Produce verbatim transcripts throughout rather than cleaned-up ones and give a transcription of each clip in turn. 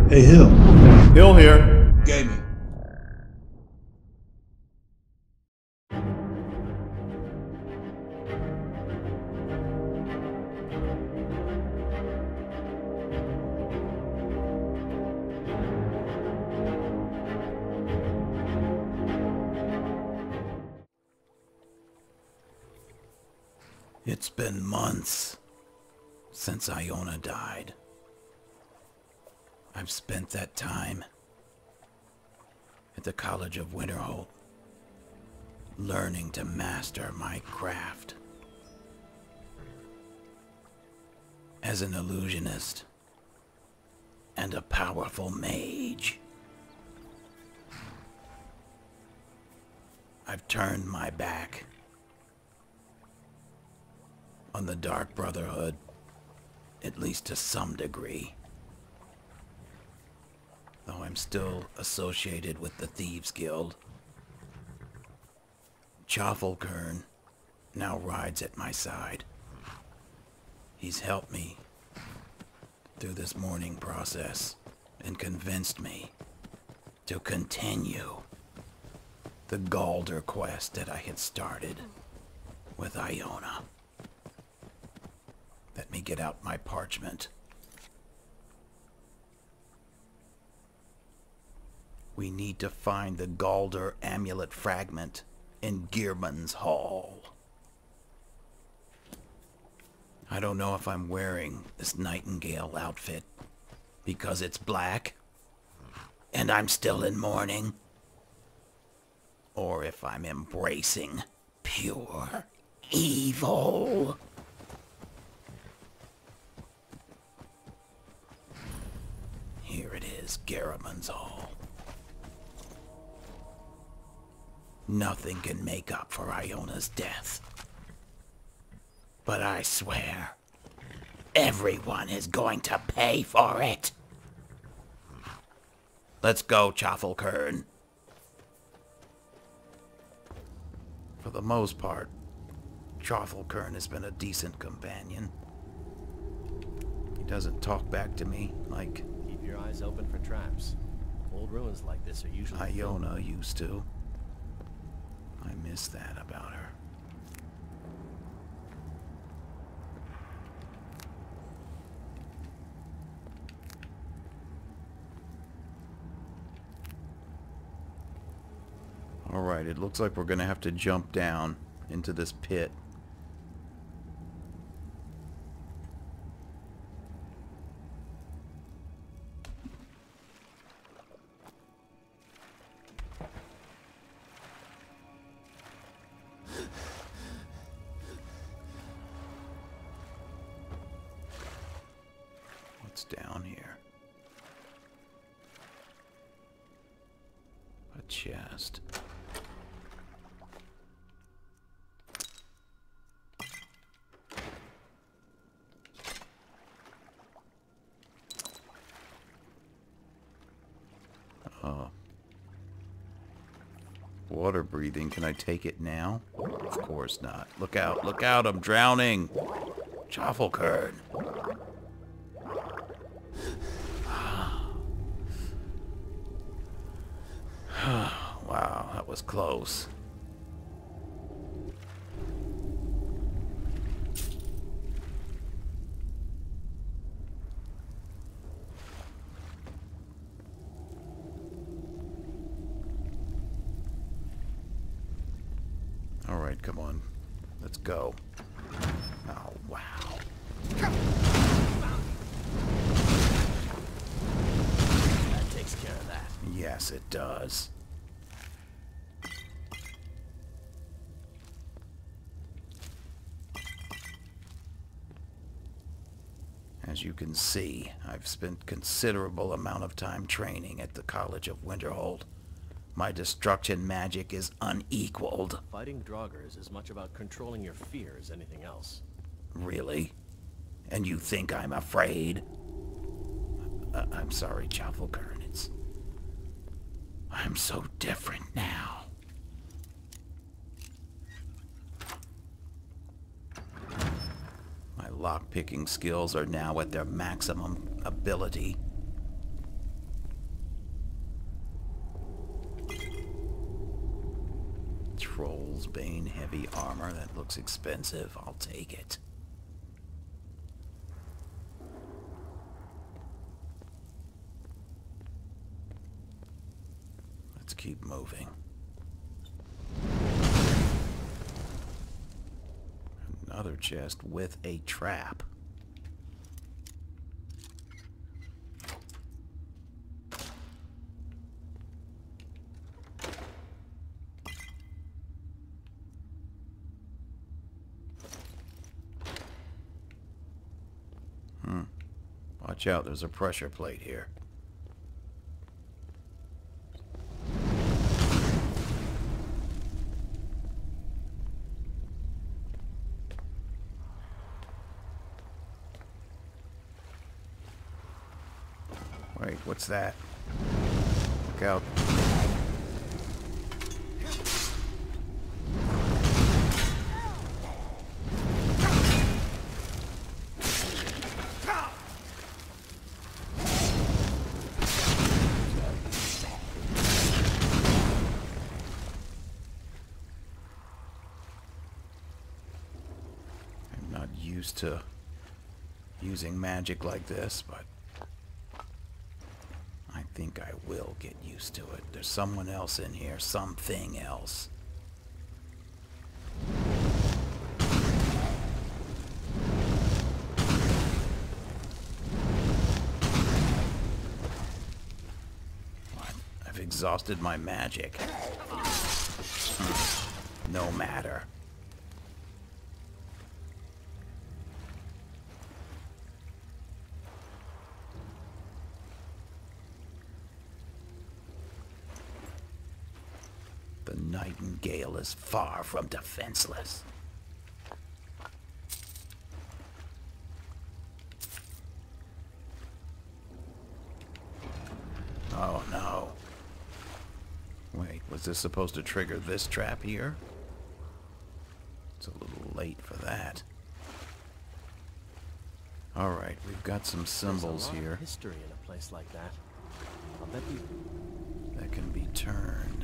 Hey, Hill. Hill here. Gaming. It's been months since Iona died. I've spent that time at the College of Winterhold, learning to master my craft. As an illusionist and a powerful mage, I've turned my back on the Dark Brotherhood, at least to some degree. Though I'm still associated with the Thieves Guild, Chaffalkern now rides at my side. He's helped me through this mourning process and convinced me to continue the Galder quest that I had started with Iona. Let me get out my parchment. We need to find the Galder amulet fragment in Gearman's Hall. I don't know if I'm wearing this nightingale outfit because it's black and I'm still in mourning, or if I'm embracing pure evil. Here it is, Gearman's Hall. Nothing can make up for Iona's death. But I swear, everyone is going to pay for it. Let's go, Chaffalkern. For the most part, Chaffalkern has been a decent companion. He doesn't talk back to me like... Keep your eyes open for traps. Old ruins like this are usually... Iona used to. I miss that about her. Alright, it looks like we're gonna have to jump down into this pit. Down here. A chest. Oh. Water breathing. Can I take it now? Of course not. Look out. Look out. I'm drowning. Chaffalkern. Wow, that was close. All right, come on. Let's go. Oh, wow. That takes care of that. Yes, it does. As you can see, I've spent considerable amount of time training at the College of Winterhold. My destruction magic is unequaled. Fighting Draugr is as much about controlling your fear as anything else. Really? And you think I'm afraid? Uh, I'm sorry, Chaffalkern. It's... I'm so different now. My lock-picking skills are now at their maximum ability. Soulsbane heavy armor. That looks expensive. I'll take it. Let's keep moving. Another chest with a trap. Hmm. Watch out, there's a pressure plate here. Wait, what's that? Look out. I'm not used to using magic like this, but I think I will get used to it. There's someone else in here. Something else. What? I've exhausted my magic. Hmm. No matter. The nightingale is far from defenseless. Oh no. Wait, was this supposed to trigger this trap here? It's a little late for that. Alright, we've got some symbols There's a lot here. of history in a place like that. I'll bet you... That can be turned.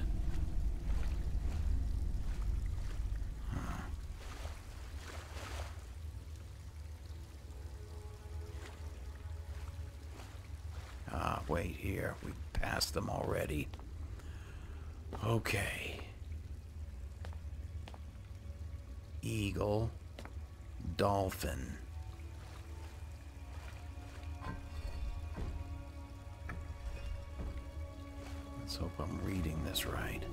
Ah, wait here. We passed them already. Okay. Eagle. Dolphin. Let's hope I'm reading this right.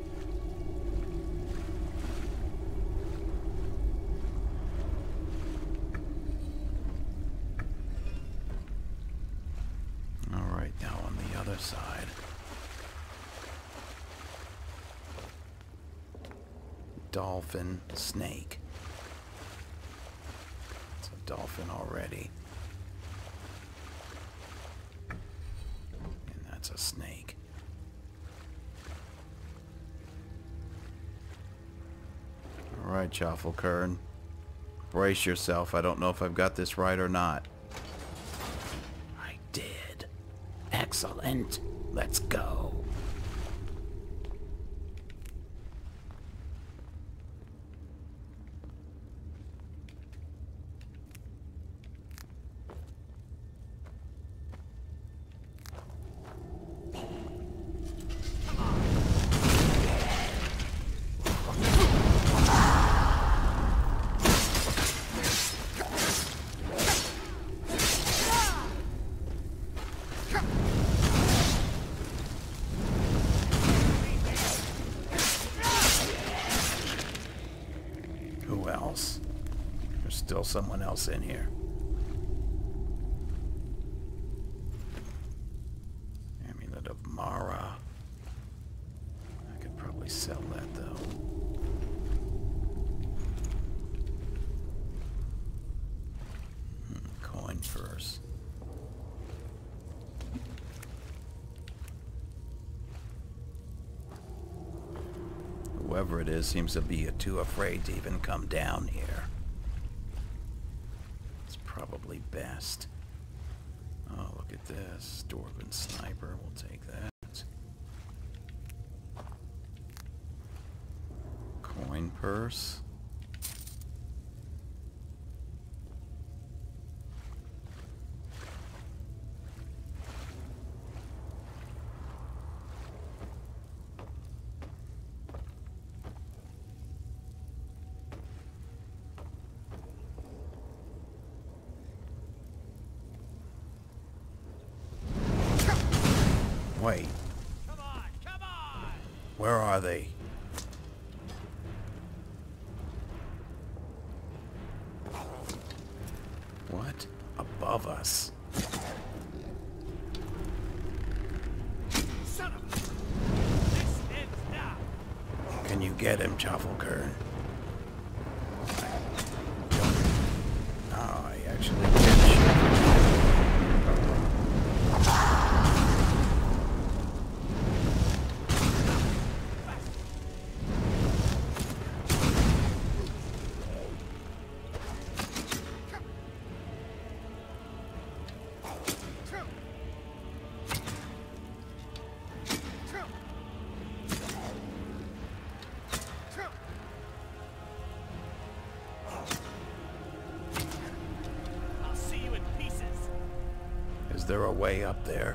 Alright, now on the other side. Dolphin, snake. It's a dolphin already. And that's a snake. Alright, Chafflekern. Brace yourself. I don't know if I've got this right or not. I did. Excellent. Let's go. Still someone else in here. Amulet of Mara. I could probably sell that though. Hmm, coin purse. Whoever it is seems to be too afraid to even come down here. Probably best. Oh, look at this. Dwarven sniper. We'll take that. Coin purse. Wait. Come on, come on! Where are they? What? Above us. Son of a... This ends now! Can you get him, Chafflekern? No, I actually did shoot. Is there a way up there?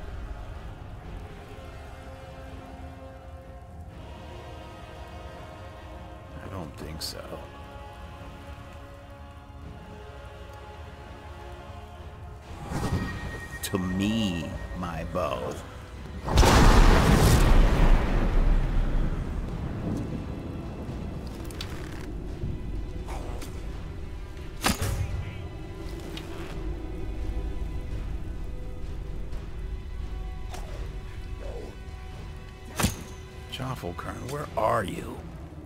I don't think so. To me, my bow. Chafflekern, where are you?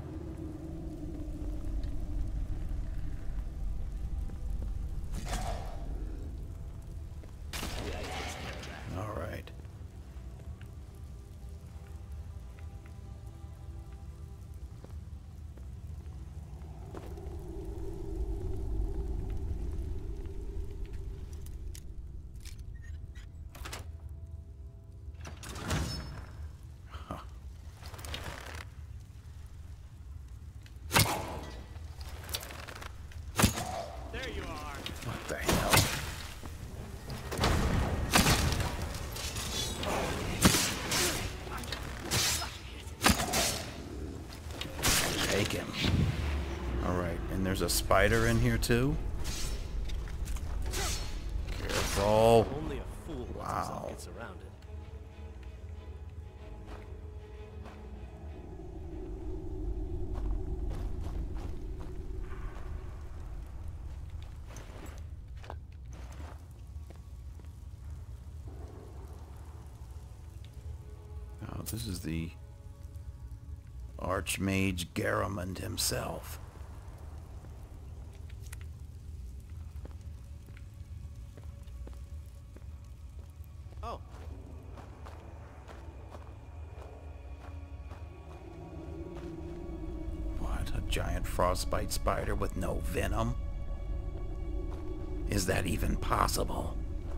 All right. What the hell? Take him. Alright, and there's a spider in here too? Careful. Only a fool Wow. gets around it. Oh, this is the Archmage Garamond himself. Oh. What? A giant frostbite spider with no venom? Is that even possible?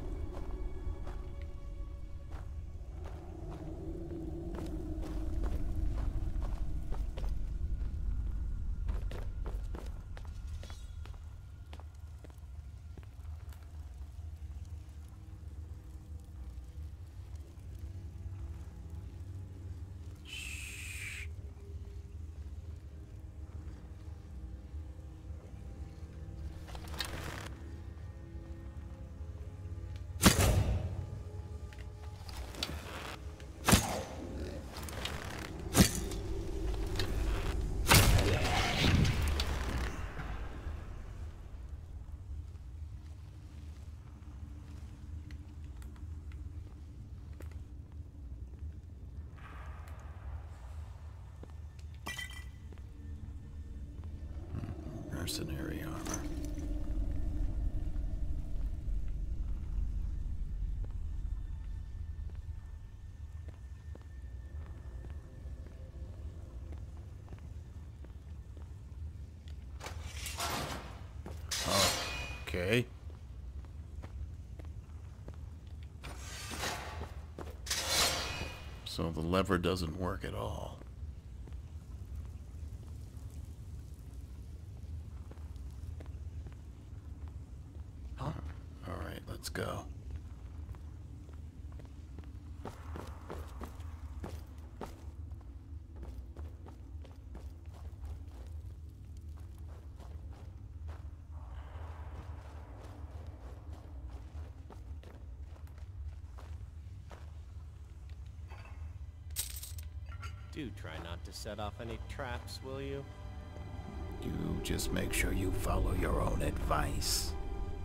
Mercenary armor. Oh, okay. So the lever doesn't work at all. go. Do try not to set off any traps, will you? You just make sure you follow your own advice.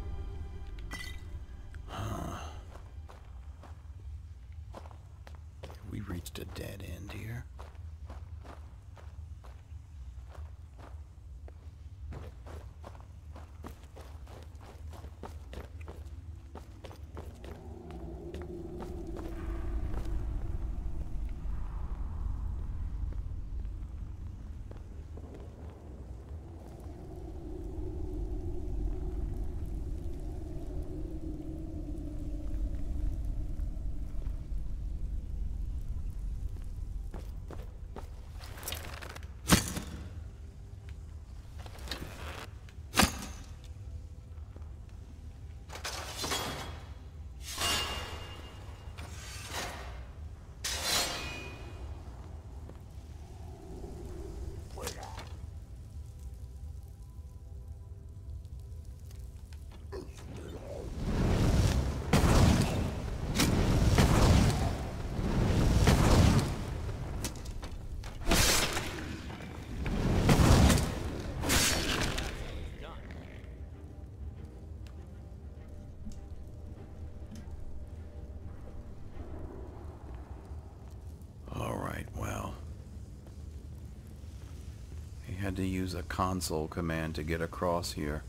Huh. We reached a dead end here. Had to use a console command to get across here.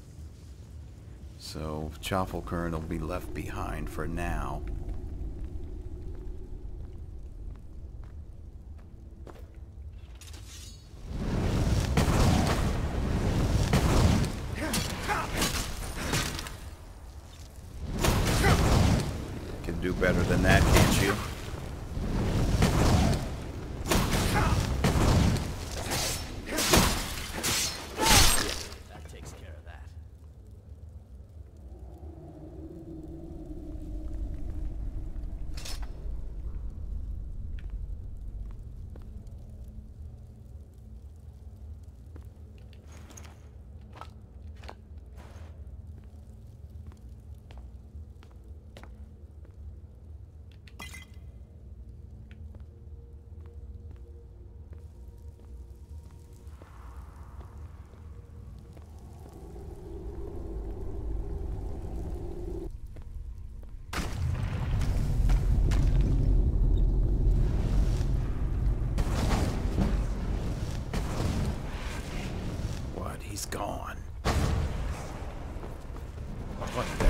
So Chaffalkern will be left behind for now. Can do better than that, can't you? He's gone. What the?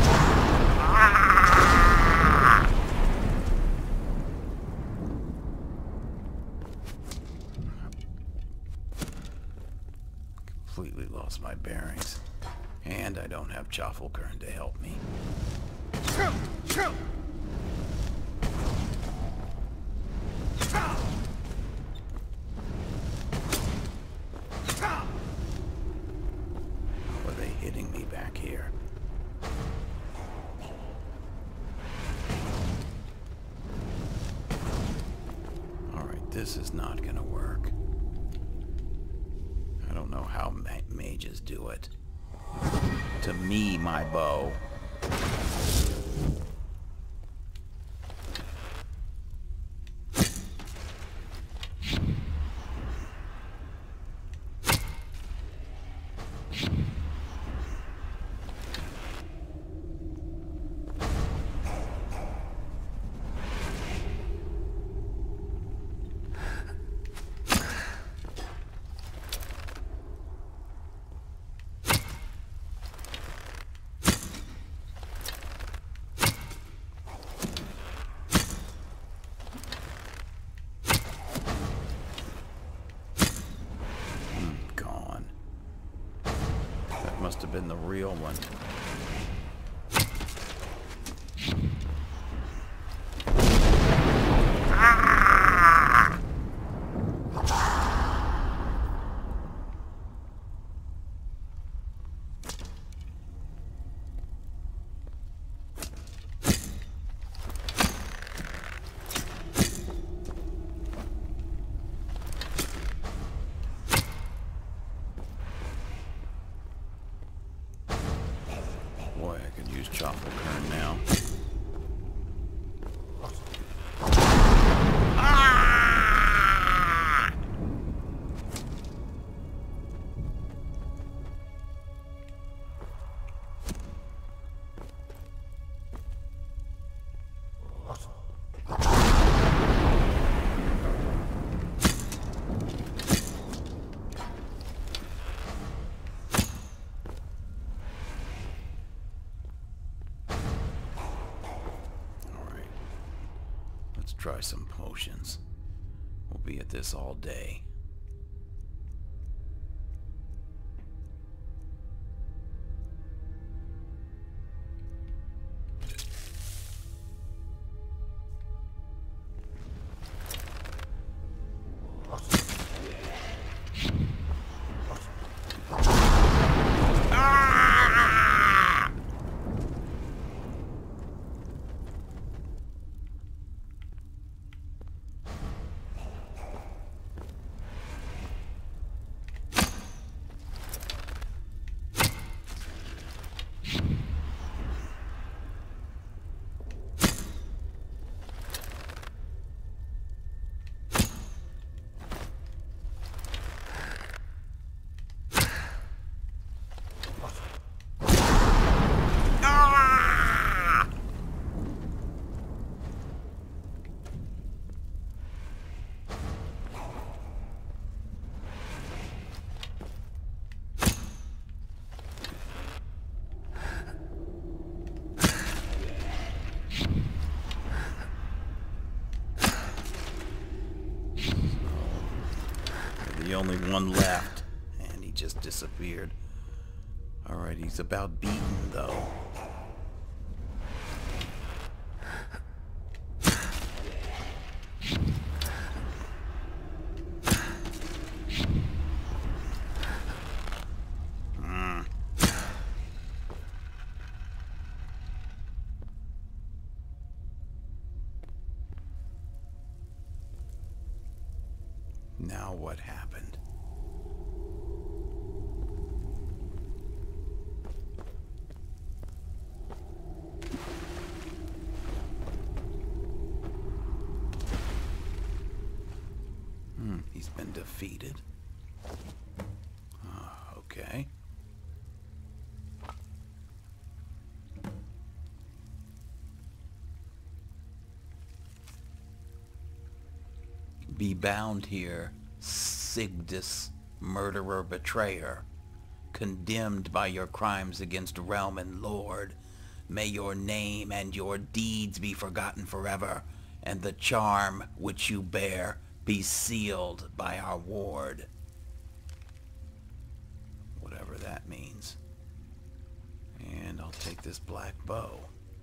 Ah! Completely lost my bearings. And I don't have Chaffalkern to help me. Hitting me back here. Alright, this is not gonna work. I don't know how ma mages do it. To me, my bow. Must have been the real one. Ah! Let's try some potions. We'll be at this all day. The only one left, and he just disappeared. Alright, he's about beaten though. Hmm. Now what happened? Hmm, he's been defeated. Oh, okay. Be bound here, Sigdus, murderer, betrayer, condemned by your crimes against realm and lord. May your name and your deeds be forgotten forever, and the charm which you bear be sealed by our ward. Whatever that means. And I'll take this black bow.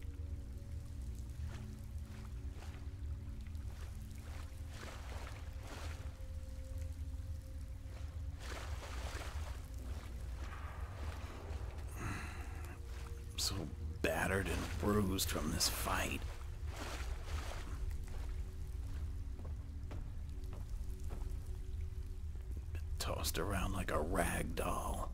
So battered and bruised from this fight. Been tossed around like a rag doll.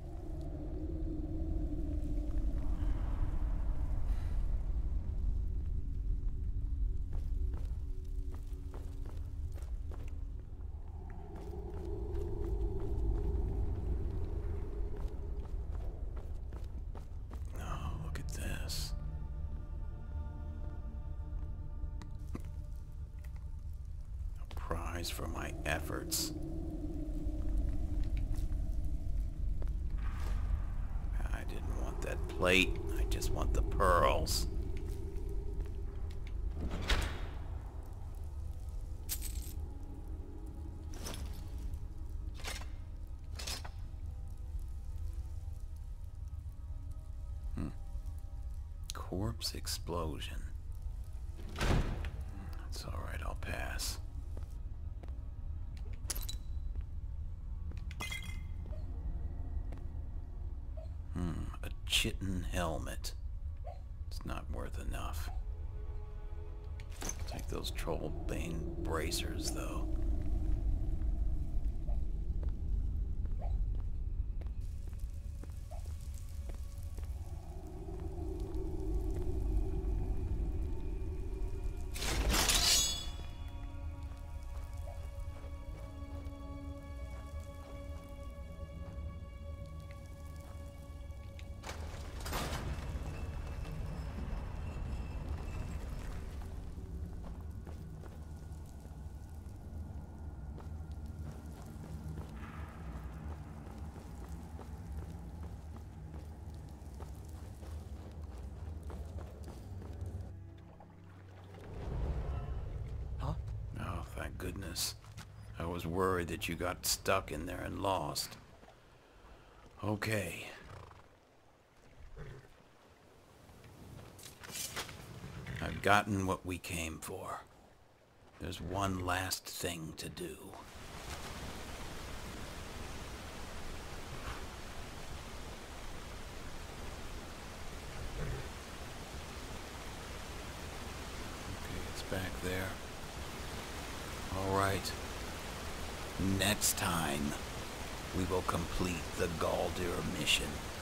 For my efforts. I didn't want that plate. I just want the pearls. Hmm. Corpse explosion. It's all right, I'll pass. Chitin helmet. It's not worth enough. Take those Trollbane bracers, though. goodness. I was worried that you got stuck in there and lost. Okay. I've gotten what we came for. There's one last thing to do. Okay, it's back there. All right. Next time, we will complete the Galdir mission.